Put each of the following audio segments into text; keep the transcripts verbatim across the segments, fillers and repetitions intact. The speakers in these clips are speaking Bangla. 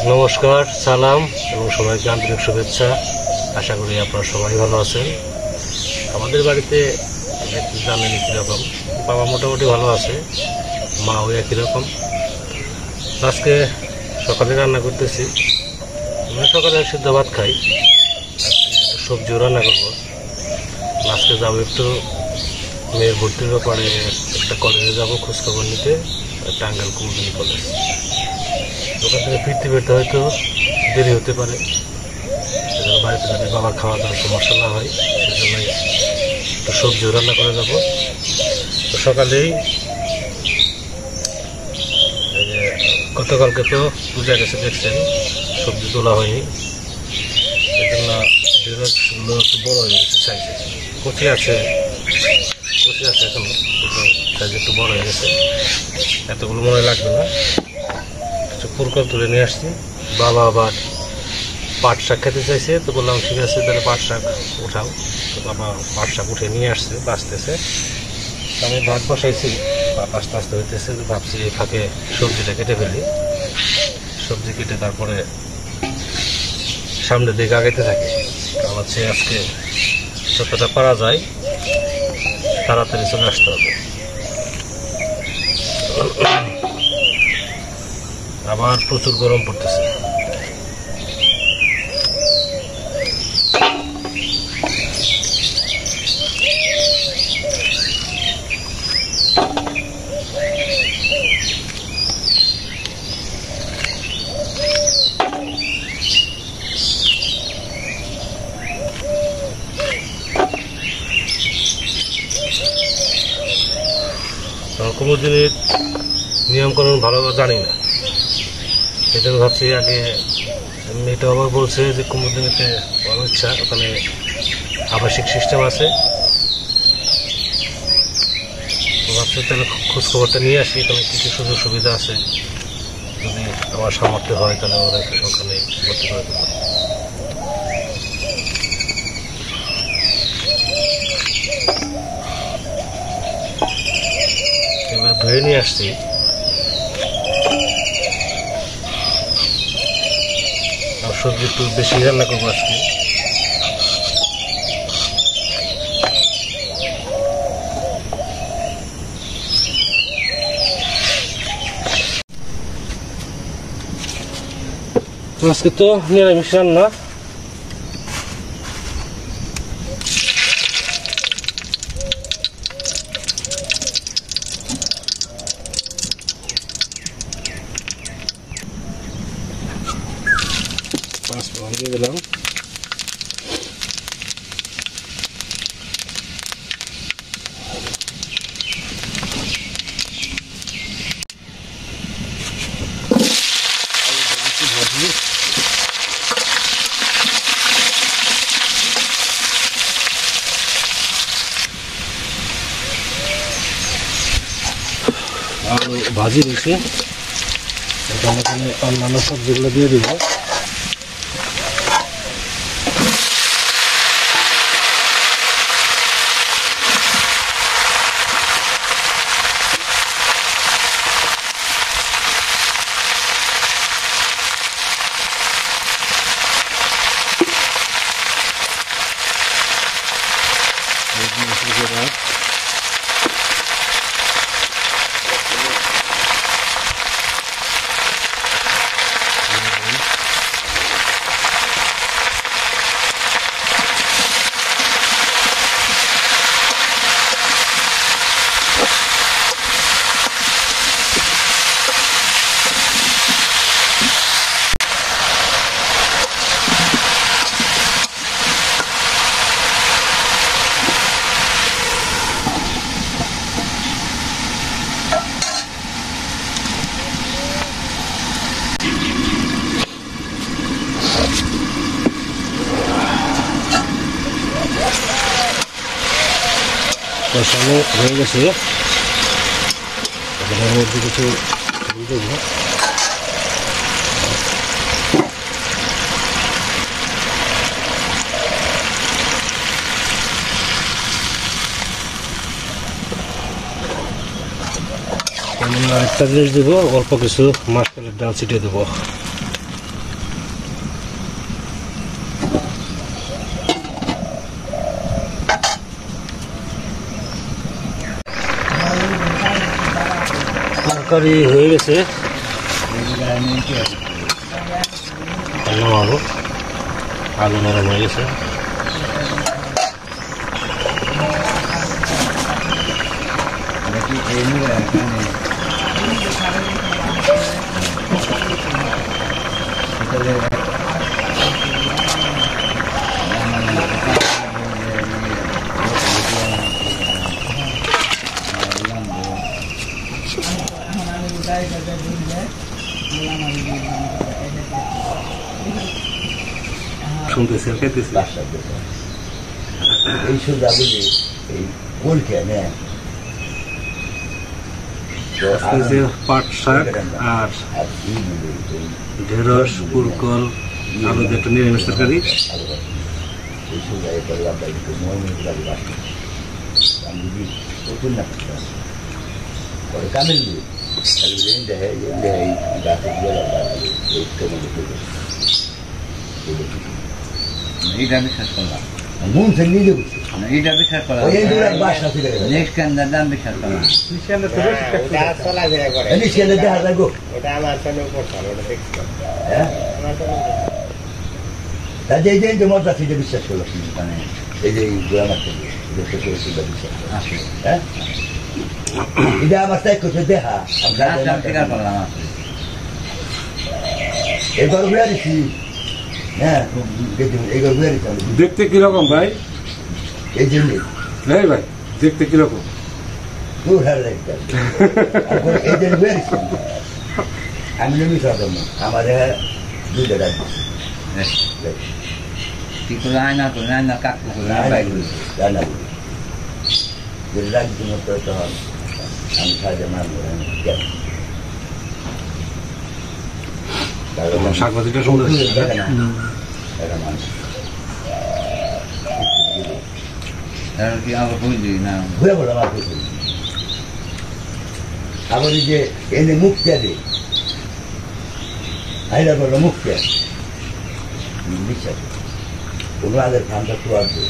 নমস্কার, সালাম এবং সবাইকে আন্তরিক শুভেচ্ছা। আশা করি আপনারা সবাই ভালো আছেন। আমাদের বাড়িতে জানেন কীরকম, বাবা মোটামুটি ভালো আছে, মাও একই রকম। আজকে সকালে রান্না করতেছি, আমরা সকালে সিদ্ধ ভাত খাই, সবজিও রান্না করবো। আজকে যাবো একটু মেয়ের ভর্তির ব্যাপারে, একটা কলেজে যাবো খোঁজখবর নিতে, টাঙ্গাইল কুমুদিনী কলেজ। ওখান থেকে ফিরতে ফিরতে হয়তো দেরি হতে পারে, সেজন্য বাড়িতে যাতে বাবার খাওয়া দাওয়ার সমস্যা না হয় সেজন্যই একটু সবজিও রান্না করে যাবো। তো সকালেই গতকালকে তো পূজা গেছে দেখছেন, সবজি তোলা হয়নি, এই জন্য ঢেঁড়সগুলো একটু বড় হয়ে গেছে সাইজে, কচি আছে কচি আছে এখনো, সাইজ একটু বড় হয়ে গেছে, এতগুলো মনে লাগবে না। কিছু পুরকল তুলে নিয়ে আসছি। বাবা আবার পাট শাক খেতে চাইছে, তো বললাম ঠিক আছে তাহলে পাট শাক উঠাও। তো বাবা পাট শাক উঠে নিয়ে আসছে, বাঁচতেছে। আমি ভাত বসাইছি, ভাত আস্তে আস্তে হইতেছে, ভাবছি এই ফাঁকে সবজিটা কেটে ফেলি। সবজি কেটে তারপরে সামনের দিকে আগাইতে থাকি। আমার চেয়ে আজকে যতটা পারা যায় তাড়াতাড়ি চলে আসতে হবে। আবার প্রচুর গরম পড়তেছে। কুমুদিনীর নিয়মকানুন ভালোভাবে জানি না, এই জন্য ভাবছি আগে। মেয়েটা আবার বলছে যে কুমুদিনীতে আমার ইচ্ছা, ওখানে আবাসিক সিস্টেম আছে, ভাবছি তাহলে খোঁজখবরটা নিয়ে আসি, এখানে কী কী সুযোগ সুবিধা আছে, যদি আমার সামর্থ্য হয় তাহলে ওদেরকে ওখানে ভর্তি করে দেবো। এবার ধুয়ে নিয়ে আসছি, আর সবজি একটু বেশি রান্না করবো আজকে। আজকে তো নিরামিষ রান্না। পাঁচ দিয়ে দিলাম, আলু ভাজি দিয়েছি, এখানে অন্যান্য সবজিগুলো দিয়ে দিব। কষানো হয়ে গেছে, এখানের মধ্যে কিছু দেবো। একটা জিনিস দেবো, অল্প কিছু মাসকলাইয়ের ডাল ছিটিয়ে দেবো। তরকারি হয়ে গেছে, নামাবো। আলু নরম হয়ে গেছে। শুনতেছি আর খেতেছি। এই সোজা বুঝি এই গোলকে নেয় পাট শাক আর ঢেঁড়স, পুরকল, আলু দিয়ে একটা নিরামিষ তরকারি। এই সোজা এ করলাম একটু ময়মনি গাড়ি বাসি আমি যদি প্রচুর না পরে কামেল দিয়ে দেয় দেয় গাছে এইটা বিশ্বাস করলাম মন থেকে নিজে বুঝছে এইটা বিশ্বাস করলাম বাসা থেকে নেক্সট ক্যান্ডার দাম বিশ্বাস করলাম দেখা যায় গো ওটা আমার সামনে এই যে মজা থেকে বিশ্বাস করলো মানে এই যে আমার থেকে বিশ্বাস হ্যাঁ এটা আমার তাই করছে দেখা এবার ঘুরে দিচ্ছি। হ্যাঁ এইবার ঘুরে দিচ্ছি। দেখতে কিরকম ভাই? এই জন্য এই ভাই দেখতে কিরকম? দূর হার লাগবে এই জন্য ঘুরে দিচ্ছি। আমি নেমি থাকতাম না আমার দুইটা রাখবো কি করে আয়না করে রান্না কাকু করে রান্না করি যদি রাখছি মতো তখন আমি সাহায্য মানবো শাক ভাজিটা সুন্দর ঘুরে বলো আমার আবার যে এনে মুখটা দে আইলা বললো মুখটা বিশ্বাস কোনো আগের খানটা খোয়ার দে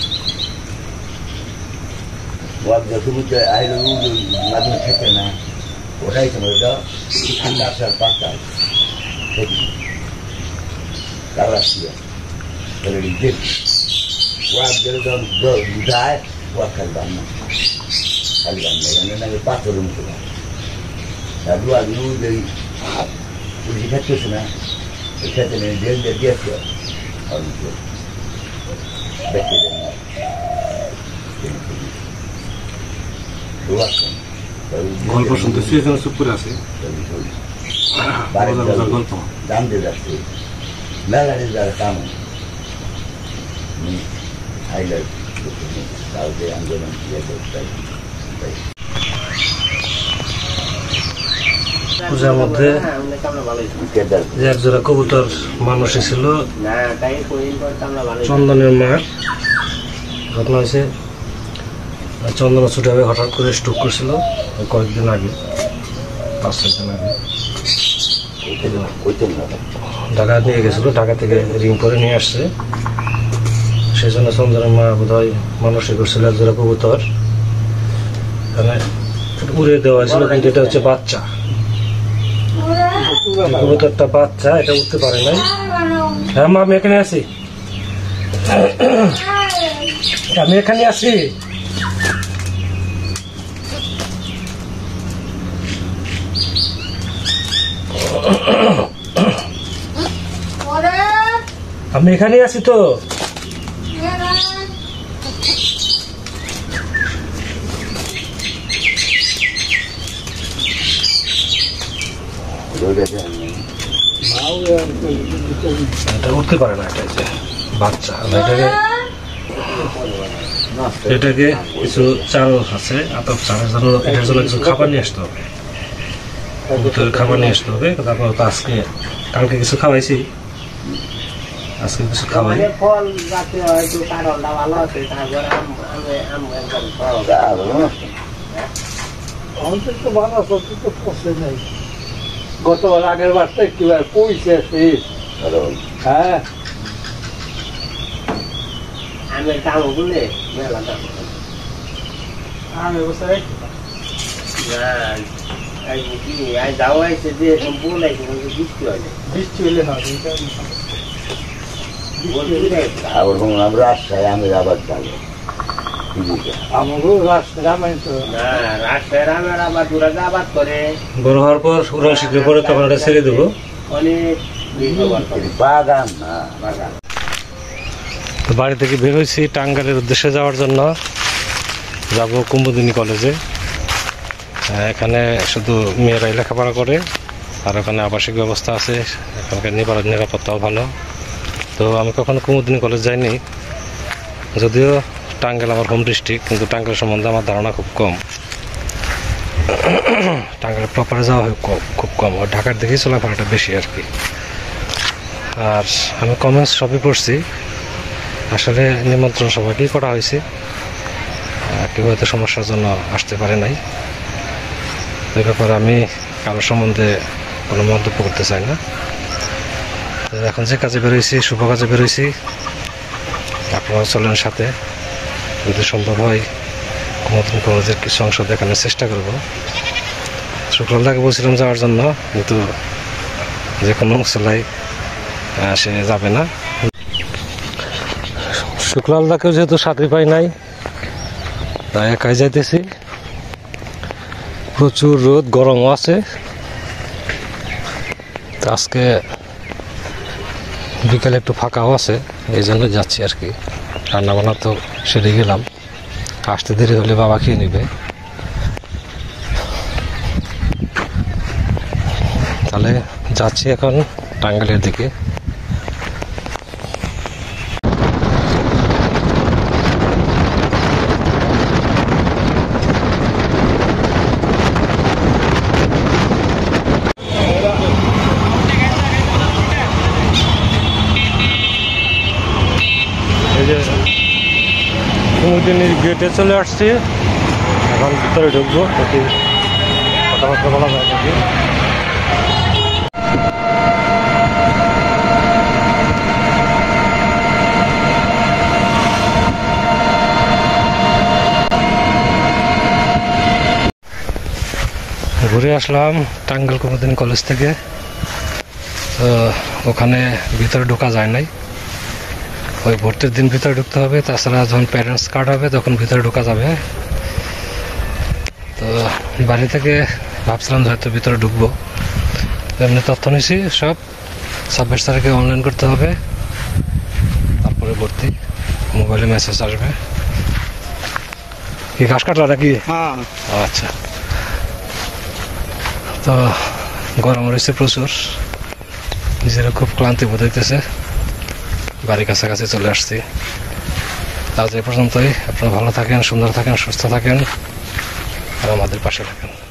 সমুদ্রে আইলো মাঝে খেতে না ওটাই সময়টা ঠান্ডা আসার পাতা কালাসিয়া ওয়াক গেলে যখন যায় ওয়াক খালি বান না খালি বান না এখানে নাকি পাথরের মতো আর ওয়াক নুজ এই পুলিশ খেতেছে না ওই খেতে নেই জেল দিয়ে দিয়েছে দেখতে দেন না গল্প শুনতেছি এখানে চুপ করে আছে গল্প দাম দিয়ে যাচ্ছে মেলারে যারা কাম হাইলাইট কাউকে আন্দোলন পূজার মধ্যে যে একজোড়া কবুতর মানুষ ছিল চন্দনের মা। ঘটনা হয়েছে চন্দন ছোট হয়ে হঠাৎ করে স্ট্রোক করছিল কয়েকদিন আগে, পাঁচ ছয় দিন আগে। ঢাকা নিয়ে গেছিল, ঢাকা থেকে রিং করে নিয়ে আসছে। সেই জন্য চন্দনের মা বোধ হয় মানুষই করছিল একজোড়া কবুতর, এখানে উড়ে দেওয়া হয়েছিল। কিন্তু এটা হচ্ছে বাচ্চা, কবুতরটা বাচ্চা, এটা উঠতে পারে নাই। হ্যাঁ মা আমি এখানে আছি, আমি এখানে আছি। আমি এখানে আছি তো। এটা উঠতে পারে না, এটা যে বাচ্চা। এটাকে এটাকে কিছু চাল আছে, আতপ চালের জন্য এটার জন্য কিছু খাবার নিয়ে আসতে হবে, খাবার নিয়ে আসতে হবে। তারপর তো আজকে কালকে কিছু খাওয়াইছি, আজকে কিছু খাওয়াই। গতবার আগের বারটা একটু পয়সা শেষ। হ্যাঁ আমি কাম বলে মেলা দাম আমি বসে আই বুঝি আই যাও আইছে যে সম্পূর্ণ আইছে কিন্তু বৃষ্টি হয় না বৃষ্টি হলে না এটা আবার বলুন আমরা রাস্তায় আমি আবার যাবো আমারও রাস্তা রামায়ণ তো না রাস্তায় রামের আবার দূরে আবাদ করে বড় হওয়ার পর উড়াল শিখলে পরে তখন এটা ছেড়ে দেবো। অনেক ব্যবহার করে বাগান না বাগান তো বাড়ি থেকে বের হয়েছি টাঙ্গাইলের উদ্দেশ্যে যাওয়ার জন্য, যাব কুমুদিনী কলেজে। আহ, এখানে শুধু মেয়েরাই লেখাপড়া করে, আর ওখানে আবাসিক ব্যবস্থা আছে, এখানকার নিরাপদ নিরাপত্তাও ভালো। তো আমি কখনো কুমুদিনী কলেজ যাইনি, যদিও টাঙ্গাইল আমার হোম ডিস্ট্রিক্ট, কিন্তু টাঙ্গাইল সম্বন্ধে আমার ধারণা খুব কম। টাঙ্গাইল প্রপারে যাওয়া হয় কম, খুব কম হয়, ঢাকার দিকেই চলাফেরাটা বেশি আর কি। আর আমি কমেন্টস সবই পড়ছি, আসলে নিমন্ত্রণ সবাইকেই করা হয়েছে, কেউ হয়তো সমস্যার জন্য আসতে পারে নাই। এই ব্যাপারে আমি কারোর সম্বন্ধে কোনো মন্তব্য করতে চাই না। তো এখন যে কাজে বেরোইছি, শুভ কাজে বেরোইছি, আপনারা চলেন সাথে, যদি সম্ভব হয় কুমুদিনী কলেজের কিছু অংশ দেখানোর চেষ্টা করব। শুক্রবারকে বলছিলাম যাওয়ার জন্য, কিন্তু যে কোনো মশলাই সে যাবে না। শুক্লালদাকেও যেহেতু সাথে পাই নাই, তাই একাই যাইতেছি। প্রচুর রোদ, গরমও আছে। আজকে বিকেলে একটু ফাঁকাও আছে, এই জন্য যাচ্ছি আর কি। রান্না বান্না তো সেরে গেলাম, আসতে দেরি হলে বাবা খেয়ে নিবে। তাহলে যাচ্ছি এখন টাঙ্গাইলের দিকে। কুমুদিনীর গেটে চলে আসছি, এখন ভিতরে ঢুকবো, দেখি কথাবার্তা বলা যায় নাকি। ঘুরে আসলাম টাঙ্গাইল কুমুদিনী কলেজ থেকে। তো ওখানে ভিতরে ঢোকা যায় নাই, ওই ভর্তির দিন ভিতরে ঢুকতে হবে, তাছাড়া যখন প্যারেন্টস কার্ড হবে তখন ভিতরে ঢোকা যাবে। তো বাড়ি থেকে ভাবছিলাম হয়তো ভিতরে ঢুকবো, এমনি তথ্য নিয়েছি সব ছাব্বিশ তারিখে অনলাইন করতে হবে, তারপরে ভর্তি, মোবাইলে মেসেজ আসবে। কি ঘাস কাটলা নাকি? হ্যাঁ আচ্ছা। তো গরম রয়েছে প্রচুর, নিজেরা খুব ক্লান্তি বোধ হইতেছে, বাড়ির কাছাকাছি চলে আসছি। আজ এ পর্যন্তই। আপনারা ভালো থাকেন, সুন্দর থাকেন, সুস্থ থাকেন, আর আমাদের পাশে থাকেন।